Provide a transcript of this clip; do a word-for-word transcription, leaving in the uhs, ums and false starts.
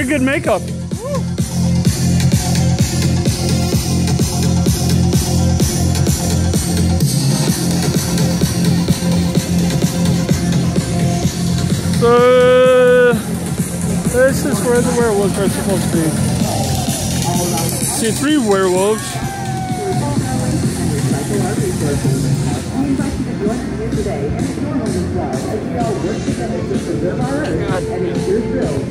Very good makeup. So this is where the werewolves are supposed to be. See three werewolves. God.